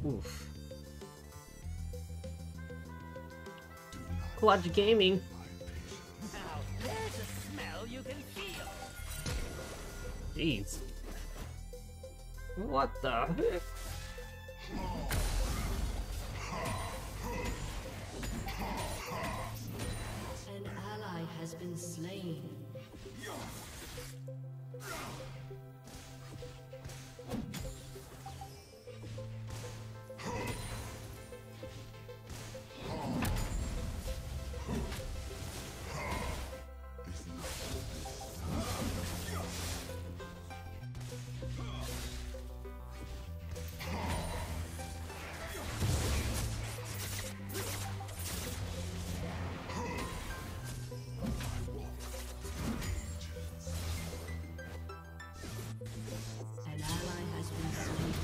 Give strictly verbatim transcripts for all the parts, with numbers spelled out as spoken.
Oof. Clutch Gaming. Now there's a smell you can feel. Jeez. What the heck? An ally has been slain. An ally has been slain.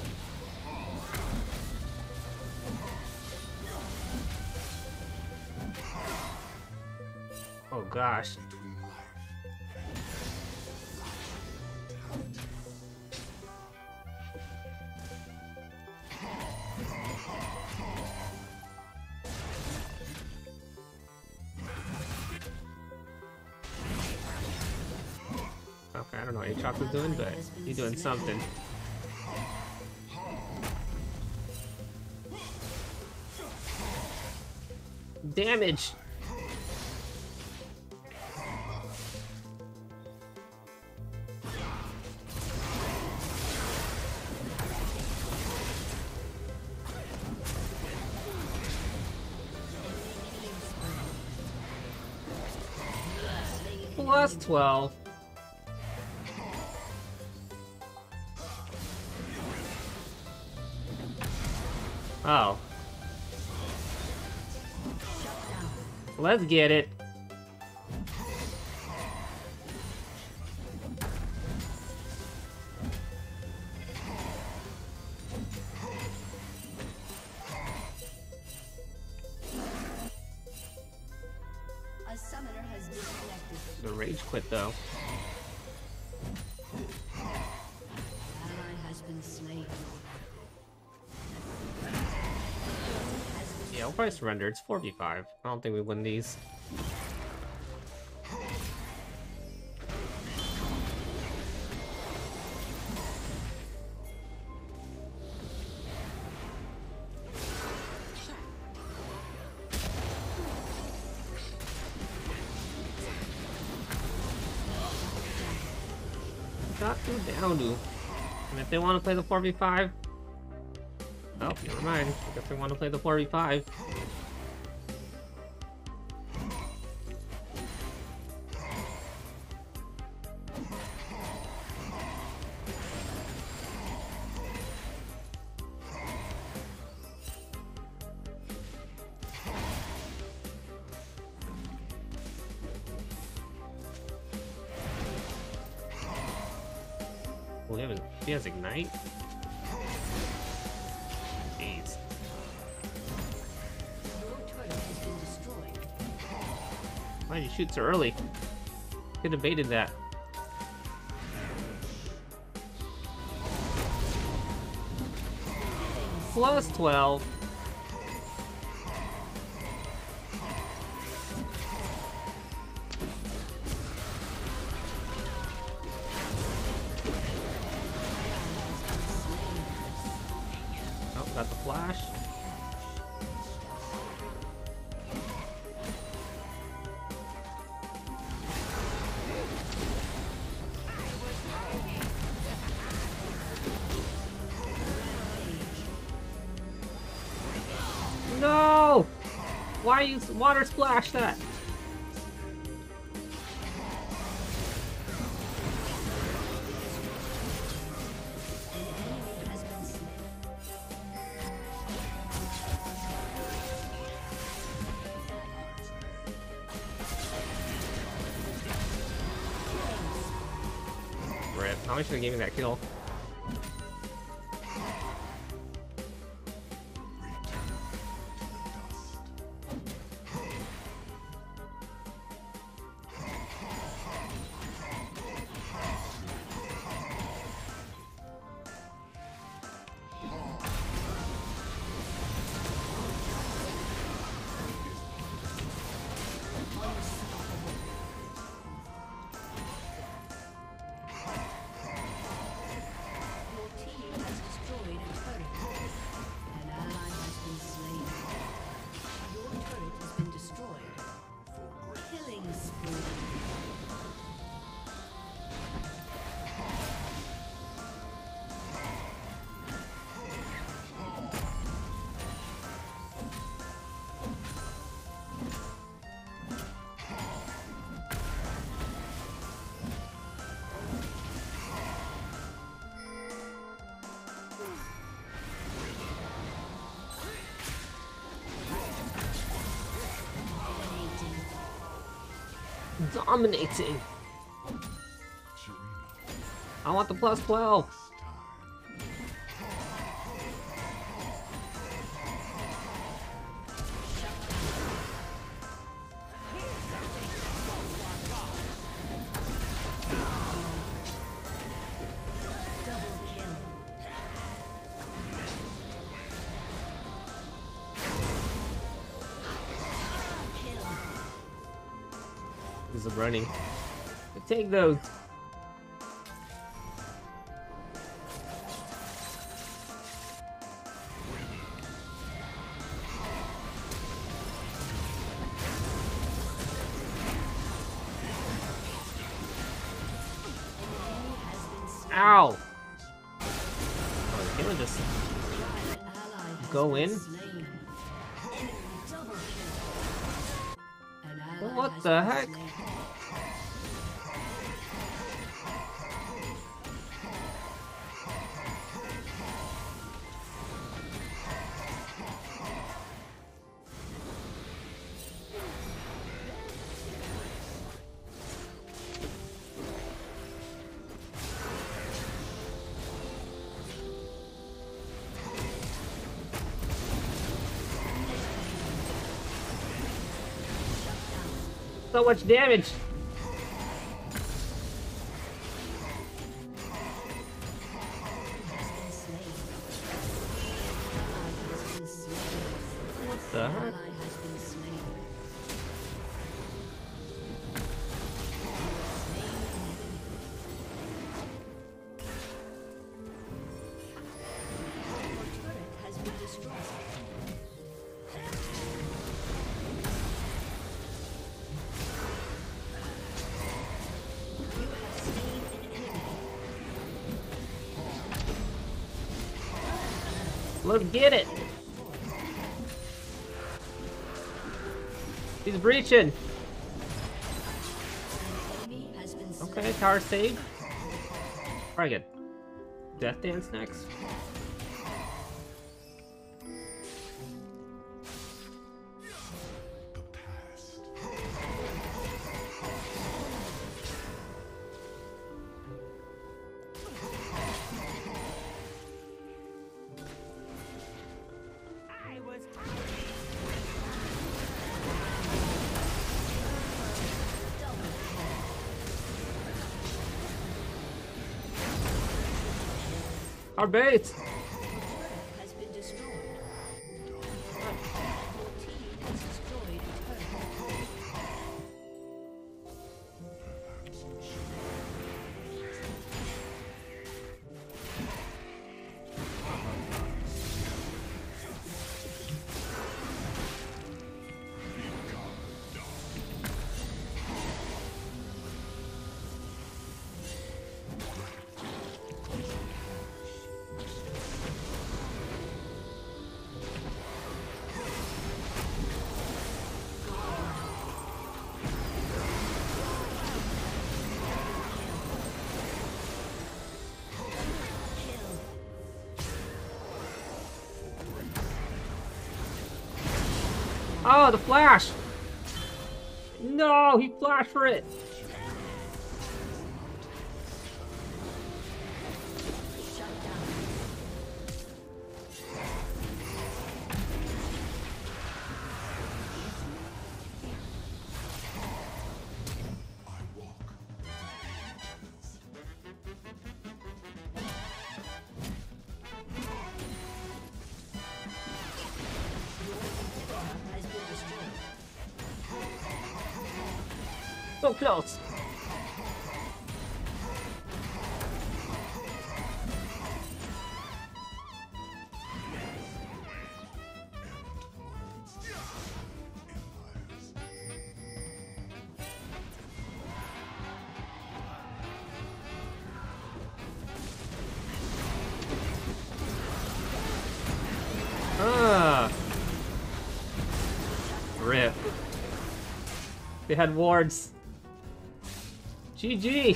Oh gosh. Okay, I don't know what Aatrox is doing, but he's doing something. Damage! Plus twelve. Oh. Let's get it. A summoner has disconnected. The rage quit though. Ally has been slain. Yeah, we'll probably surrender. It's four v five. I don't think we win these. Got two down to. And if they want to play the four v five, oh, never mind. I guess they want to play the four v five. Well, he has, he has Ignite? Jeez. Your turret has been destroyed. Why did you shoot so early? Could have baited that. Plus twelve. Oh, got the flash. No! Why you water splash that? Rip. How much should have gave me that kill? Dominating. I want the plus twelve. This is running. Take those. Ow! Oh, can we just go in? What the heck? So much damage. What the heck? Let's get it. He's breaching. Okay, tower saved. Probably get Death Dance next. Our bait! Has been destroyed. Your team has destroyed a turret. Oh, the flash! No, he flashed for it! So close! Ah! Rip. They had wards. G G!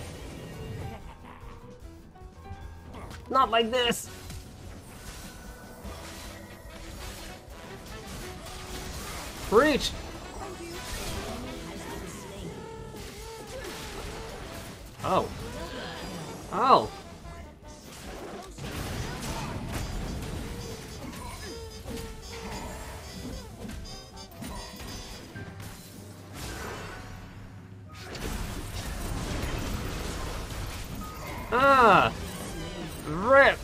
Not like this! Breach! Oh. Oh. Ah. Rip.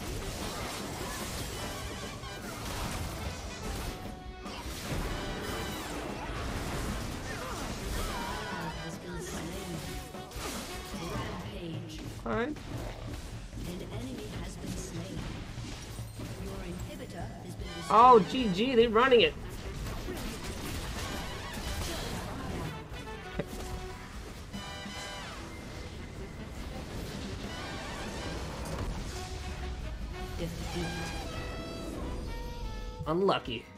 Has been slain. Rampage. Alright. An enemy has been slain. Your inhibitor has been destroyed. Oh, G G, they're running it. Defeat. Unlucky.